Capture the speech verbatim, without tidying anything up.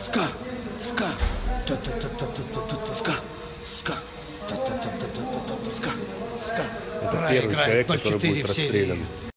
ска, ска, та-та-та-та-та-та-та, ска, ска, та-та-та-та-та-та-та, ска, ска. Это Проиграет первый человек, ноль который четыре будет в серии. расстрелян.